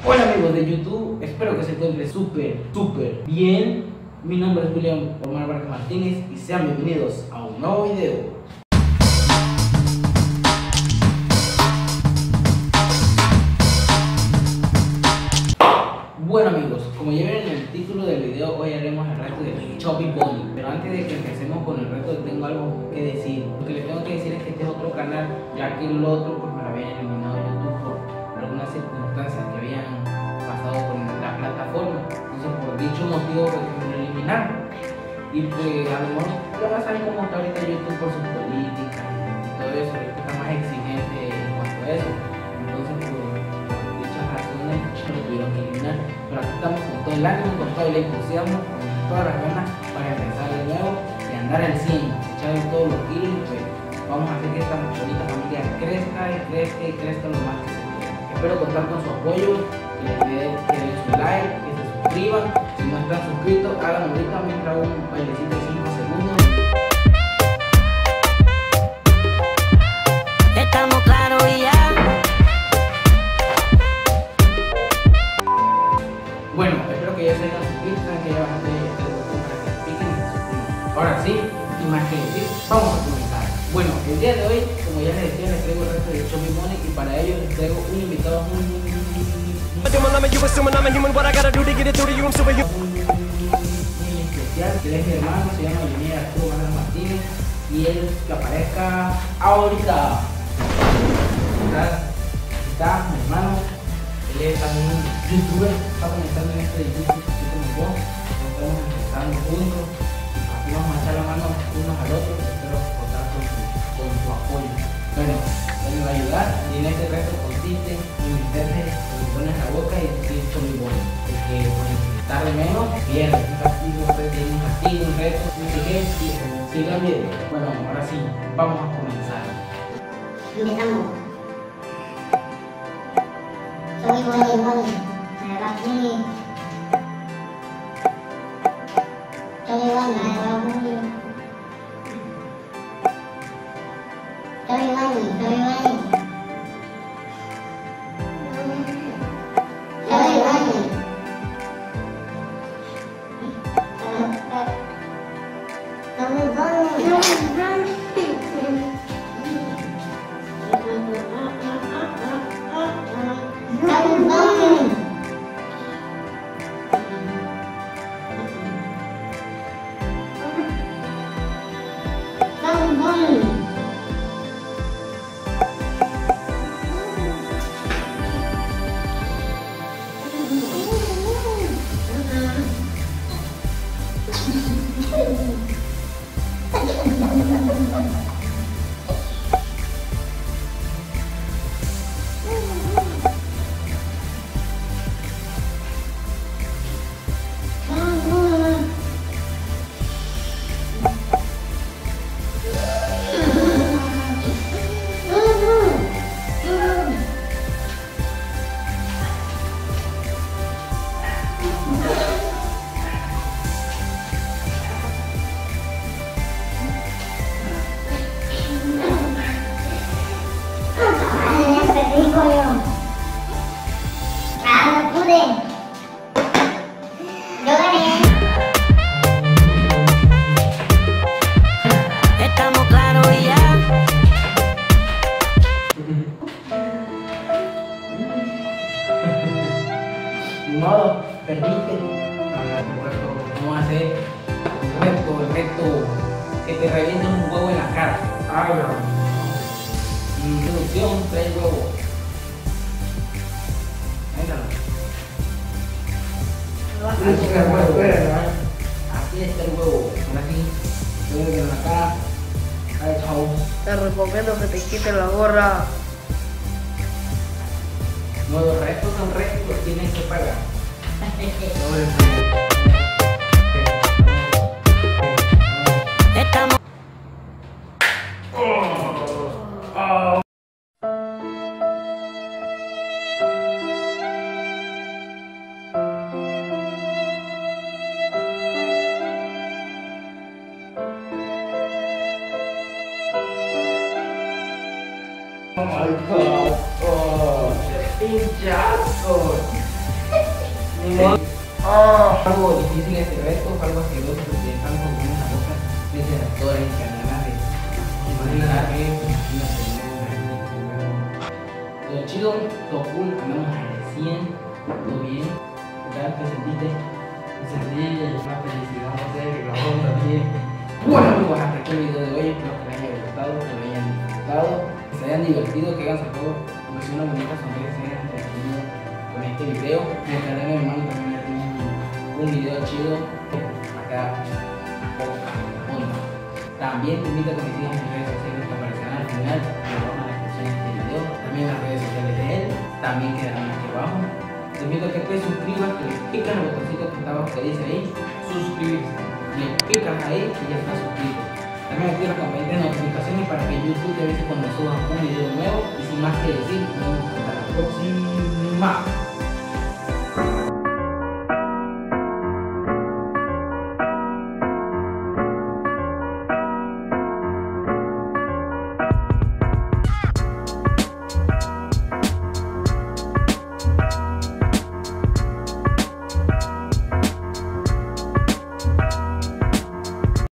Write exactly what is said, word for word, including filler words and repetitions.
Hola amigos de YouTube, espero que se encuentren súper, súper bien. Mi nombre es William Omar Vargas Martínez y sean bienvenidos a un nuevo video. Bueno amigos, como ya vieron en el título del video, hoy haremos el reto de Chubby Bunny. Pero antes de que empecemos con el reto, tengo algo que decir. Lo que les tengo que decir es que este es otro canal, ya que el otro pues me lo habían eliminado de YouTube por algunas circunstancias que habían pasado con la plataforma. Entonces por dicho motivo pues me lo eliminaron. Y pues a lo mejor ya va a saber cómo está ahorita YouTube por sus políticas y todo eso. Ahorita está más exigente en cuanto a eso. Entonces por, por dichas razones lo tuvieron que eliminar. Pero aquí estamos con todo el ánimo, con todo el entusiasmo, con todas las ganas para empezar de nuevo y andar al cien, echar todos los kilos y pues vamos a hacer que esta bonita familia crezca y crezca y crezca lo más que se pueda. Espero contar con su apoyo, que les den, que den su like, que se suscriban. Si no están suscritos, hagan ahorita mientras un bailecito de cinco segundos. Estamos claros y ya. Bueno, espero que ya se hayan suscrito, saben que ya bastante el botón para que piquen y se suscriban. Ahora sí, sin más que decir, vamos a comenzar. Bueno, el día de hoy, como ya les decía, les traigo el resto de Chubby Bunny y para ello les traigo un invitado muy, muy, muy, muy, muy, muy, muy, muy especial, que es mi hermano, se llama Leonel Arturo Vargas Martínez y él que aparezca ahorita. Está mi hermano. Él es también un youtuber, está comenzando en este YouTube así como vos, estamos empezando juntos, aquí vamos a echar la mano unos al otro, espero contar con su, con su apoyo. Bueno, él me va a ayudar y en este reto consiste en meterse botones en la boca y decir Chubby Bunny. El que por tarde menos pierde, un castigo, ustedes tienen un castigo, un reto, no sé qué, y sigan viendo. Bueno, ahora sí, vamos a comenzar. Empezamos. Chubby Bunny, Bunny, me va Bunny. Chubby Bunny, me va Bunny. Chubby Bunny, Chubby Bunny. Chubby Bunny. Chubby Bunny, Chubby Bunny. Ah, no pude. Yo gané. Estamos claros y ya. Ni modo, perdiste. Vamos a hacer un reto, el reto que te revienten un huevo en la cara. Ay, no. Introducción, tres huevos. Así está el huevo. Así está el huevo. Ahora sí, te en la cara. Ay, chao. Te recomiendo que te quites la gorra. No, los restos son restos, los tienes que pagar. Estamos. Oh my god, oh, pinchazo. algo difícil ese reto, fue algo asqueroso porque están con una boca de interactores y canales de imagínate, todo chido, todo cool, andamos al cien, todo bien. ¿Ya te sentiste? Me sentí una felicidad, no sé, que grabó también. Bueno amigos, hasta aquí el video de hoy, espero que les haya gustado, que lo hayan disfrutado, que se hayan divertido, que hayan sacado una bonita sonrisa, se hayan entretenido con este video. En el canal de mi hermano también hay un, un video chido acá, poca onda. También te invito a que me sigas en mis redes sociales que aparecerán al final, que abajo en la descripción de este video, también las redes sociales de él, también quedarán aquí abajo. Te invito a que te suscribas, que le picas el botoncito que está abajo que dice ahí, suscribirse. Le picas ahí y ya estás suscrito. También activa la campanita de notificaciones para que YouTube te avise cuando suba un video nuevo. Y sin más que decir, nos vemos hasta la próxima.